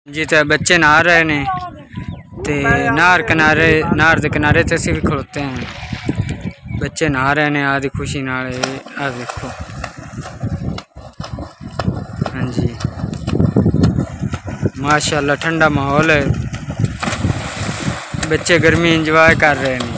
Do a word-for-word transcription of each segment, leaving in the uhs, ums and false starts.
जी तो बच्चे नहा रहे ने ते नहर किनारे नहर के किनारे ते असीं भी खड़ोते हैं। बच्चे नहा रहे ने आदि खुशी नाल। आ देखो हाँ जी माशाल्लाह ठंडा माहौल है। बच्चे गर्मी इंजॉय कर रहे हैं।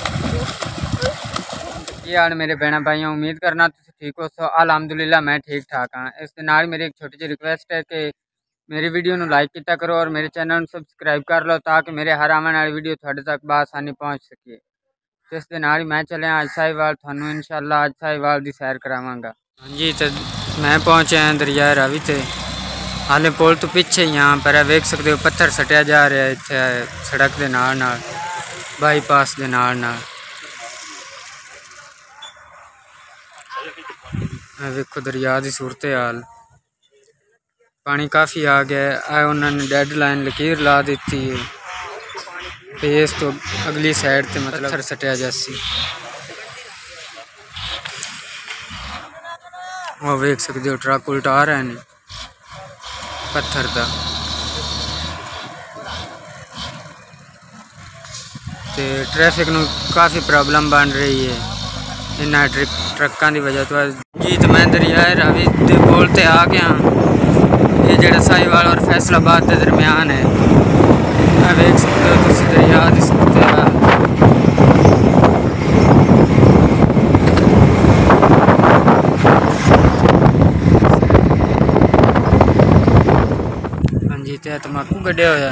ये हाल मेरे भैन भाइयों उम्मीद करना तुम ठीक हो। सो अलहमदुलिल्लाह मैं ठीक ठाक हाँ। इस दे नाल मेरी एक छोटी जी रिक्वेस्ट है कि मेरी वीडियो नू लाइक किया करो और मेरे चैनल नू सबसक्राइब कर लो ताकि मेरे हर आने वाली वीडियो थोड़े तक बआसानी पहुँच सके। तो इस दे नाल ही मैं चलिया अज साहिवाल, थानू इंशाअल्लाह अज साहिवाल की सैर करावांगा। हाँ जी तो मैं पहुँचे हैं दरिया रावी ते। हाले पुल तो पिछे ही यहाँ पर वेख सकते हो पत्थर सटिया जा रहा है इत्थे सड़क के नाल नाल बाईपास के नाल नाल। देखो दरिया की सूरत हाल पानी काफ़ी आ गया है। उन्होंने डेड लाइन लकीर ला दी है इस तो अगली साइड ते मतलब पत्थर सटिया जैसी वो वेख सकते हो ट्रक उल्टा रहे हैं पत्थर का। तो ट्रैफिक नू काफ़ी प्रॉब्लम बन रही है इन्होंने ट्रिक ट्रकों की वजह तो। जी तो मैं दरिया रावी के पुल ते आ गया। ये जो साहिवाल और फैसलाबाद के दरम्यान है वेख सकते हो तुम दरिया की सूरत हाल। हाँ जी तो तम्बाकू कढ़िया होया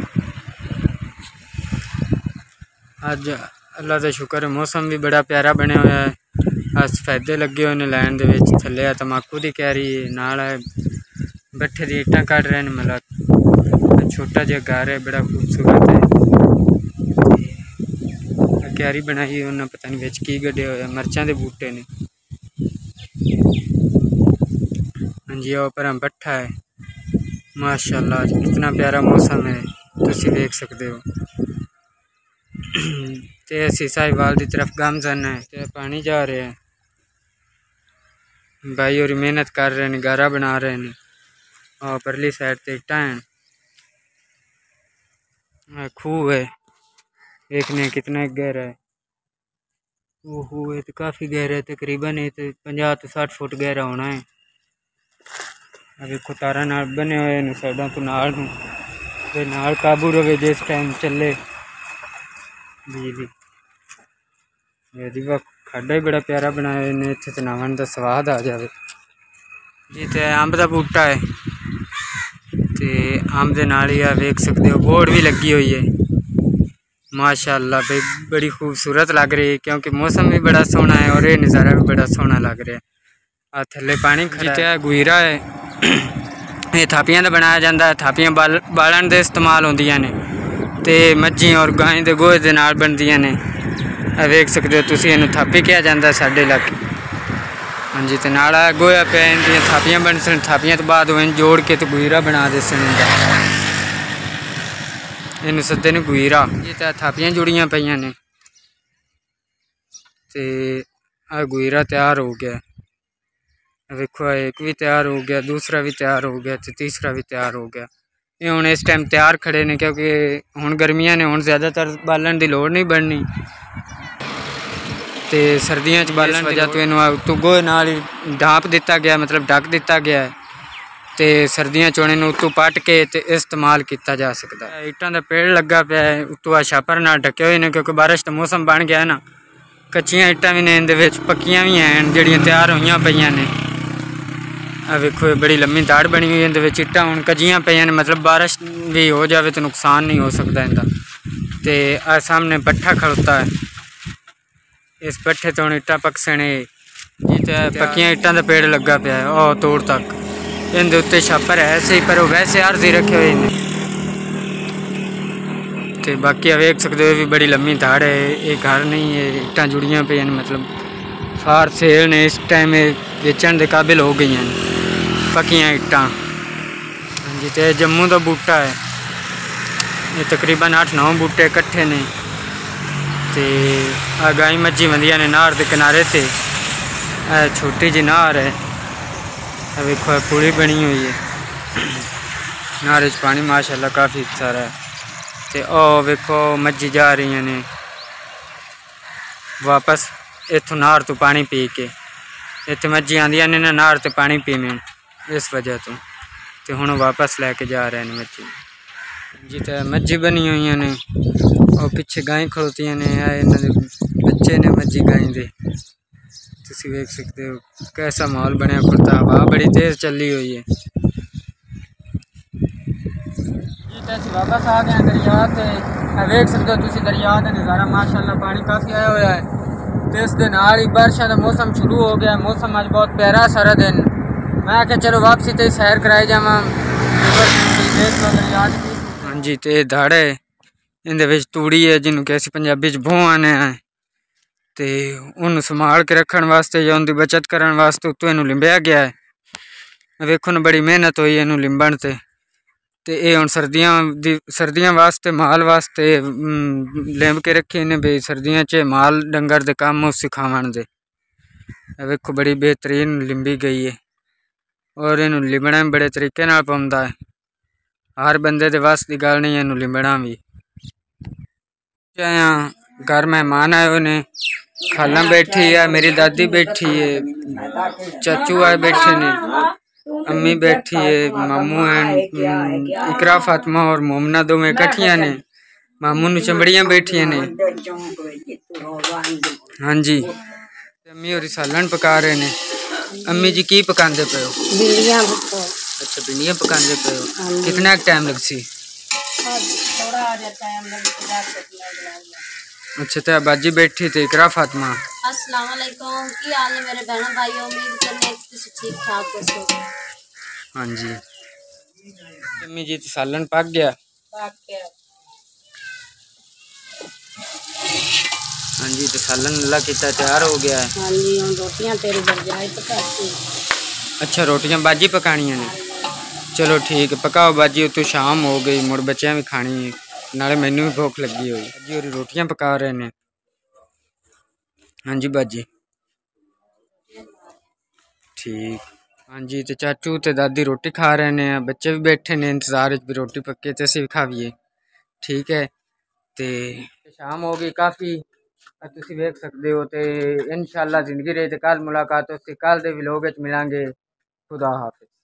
अज अल्लाह का शुक्र है। मौसम भी बड़ा प्यारा बनया हुआ है। अस सफेदे लगे हुए हैं लैन दे विच थल्ले तम्बाकू की क्यारी नाल भट्ठे दी ईटां कढ़ रहे हैं। मतलब छोटा जिहा घर है बड़ा खूबसूरत है। क्यारी बनाई उन्हें पता नहीं विच की गड्ढिया होया मरचां दे बूटे ने। हाँ जी और पर भट्ठा है माशाल्लाह कितना प्यारा मौसम है तुसी देख सकते हो। तो असी साहिवाल की तरफ गामजन है तो पानी जा रहे हैं। भाई और मेहनत कर रहे हैं गारा बना रहे हैं और परली साइड ते इट्टां हैं। खूह है देखने कितना गहरा है। वो खूह है तो काफ़ी गहरा है तकरीबन है तो पचास तो साठ फुट गहरा होना है। देखो तारा नाल बने हुए हैं साइडों तो नाल नूं नाल काबू रहे जिस टाइम चले बिजली। यदि वह खाडा ही बड़ा प्यारा बनाया इन्हें इत्थे ते नहावन दा स्वाद आ जाए। जी तो अंब का बूटा है तो अंब दे नाल ही वेख सकते हो बोर्ड भी लगी हुई है माशाल्लाह भाई बड़ी खूबसूरत लग रही है क्योंकि मौसम भी बड़ा सोहना है और ये नज़ारा भी बड़ा सोहना लग रहा है। आ थल्ले पानी खड़ा है गुईरा है ये थापियां दा बनाया जाता है। थापियां बाल बालन दे इस्तेमाल होंदियां ने ते मज्जी और गाय के गोहे दे नाल बनदियां ने। वेख सकते हो तुसी इन्हूं थापी कहा जाता है साडे इलाके। हाँ जी तो नाला गोया पे इनदियां थापियां बन सन थापियां तो बाद वो जोड़ के तो गुईरा बना दे सन इनका इन सदे ने गुईरा। ये तो थापियां जुड़ियां पईयां ने ते आ गुईरा तैयार हो गया। देखो एक भी तैयार हो गया दूसरा भी तैयार हो गया तो तीसरा भी तैयार हो गया। ये हुण इस टाइम तैयार खड़े ने क्योंकि हुण गर्मियां ने हुण ज़्यादातर बालन की लोड़ नहीं बननी तो सर्दियों बालन वजह तो इनू उत्तों गोहे नाल ही ढांप दिता गया मतलब ढक दिता गया है तो सर्दियों चोने उत्तों पट के तो इस्तेमाल किया जा सकता है। ईटां का पेड़ लगा पाया है उत्तों आ छापर नाल ढके हुए हैं क्योंकि बारिश का मौसम बन गया है ना। कच्चियां ईटां भी ने इहदे विच पक्कियां भी हैं जिहड़ियां तैयार होईयां पईयां ने। आ वेखो बड़ी लम्मी दाड़ बनी हुई है इहदे विच ईटां हुण कजियां पईयां ने मतलब बारिश भी हो जाए तो नुकसान नहीं हो सकता इनका। तो आ सामने पट्ठा खड़ोता है इस पट्ठे तो इट्टां पकसने जी तो पक्कियां ईटां का पेड़ लगा पाया है और तोड़ तक इनके उत्ते छापर है सही पर वो वैसे अर्जी रखे हुए हैं। तो बाकी वेख सकते हो भी बड़ी लम्मी धाड़ है ये घर नहीं है ईटां जुड़ियां पे मतलब फार सेल ने इस टाइम बेचण के काबिल हो गई हैं पक्कियां ईटां। हाँ जी तो जम्मू का बूटा है ये तकरीबन अठ नौ बूटे इकट्ठे ने तो आ गाय मज्जी वंदियां ने नहर के किनारे ते छोटी जी नहर है। वेखो पुली बनी हुई है नहर च पानी माशाल्लाह काफ़ी सारा है। तो ओ वेखो मज्जी जा रही ने वापस इत्थों नहर तो पानी पी के। इतने मज्जी आंदियां ने ना नहर तो पानी पीने इस वजह तो ते हुण वापस लैके जा रहे हैं मज्जी जी। तो मज्जी बनी हुई ने और पिछे गाय खड़ोतियां ने इन्हां दे बच्चे ने मज्जी गाय दे। तुसीं वेख सकते हो कैसा माहौल बनया खुलता। हवा बड़ी तेज़ चली हुई है जी। तो असीं वापस आ गए दरिया ते वेख सकते हो तुसीं दरिया का नज़ारा माशाल्लाह पानी काफ़ी आया हुआ है। तो इस दिन नाल ही बारिशों का मौसम शुरू हो गया। मौसम अज बहुत प्यारा सारा दिन। मैं आख्या चलो वापसी तो सैर कराई जावा। हाँ जी। तो दाड़े इहदे तूड़ी है जिन्हों कि असीं पंजाबी च भों आने हैं। तो उन्होंने संभाल के रखने वास्ते या उनकी बचत करने वास्ते उत्तों इनू लिंबिया गया है। वेखो ना बड़ी मेहनत हुई इनू लिंबण ते। तो ये हुण सर्दियां दी सर्दियां वास्ते माल वास्ते लिंब के रखे ने भी सर्दियां च माल डंगर दे काम सिखावन दे। वेखो बड़ी बेहतरीन लिंबी गई है और इनू लिबना भी बड़े तरीके नाल पौंदा है। हर बंदे दे वस की गल नहीं इनू लिबना भी। घर मेहमान आए हुए ने खाला बैठी है मेरी दादी बैठी है चाचू आए बैठे ने अम्मी बैठी है मामू हैं इकरा फातिमा और मोमना दो में इकट्ठिया ने। मामू नु चमड़ियां बैठिया ने। हाँ जी। अम्मी और सालन पका रहे ने। अम्मी जी की पकांदे पे हो? भिंडियां। अच्छा भिंडियां पकांदे पे हो। कितना टाइम लगसी? अच्छा तो बाजी बैठी थी इकरा फातिमा। अस्सलाम वालेकुम की हाल है मेरे बहनों भाइयों उम्मीद करने तुसी ठीक ठाक दसो। हाँ जी। अम्मी जी तो सालन पक गया। पक गया। हाँ जी तो सालन अल्लाह कितना तैयार हो गया है। हाँ जी हम रोटियां तेरी बजाय पकाती। अच्छा रोटियां बाजी पकानी ने। चलो ठीक है पकाओ बाजी तो शाम हो गई मुड़ बच्चियां भी खानी है नाले मैनू भी भुख लगी हुई। बाजी और रोटियां पका रहे ने। हाँ जी बाजी ठीक। हाँ जी तो चाचू तो दादी रोटी खा रहे हैं बच्चे भी बैठे ने इंतजार भी रोटी पक्के तो असीं भी खावीए ठीक है। तो शाम हो गई काफ़ी तुसीं वेख सकते हो। तो इंशाअल्लाह जिंदगी रही तो कल मुलाकात हो कल दे व्लॉग विच मिलांगे। खुदा हाफिज़।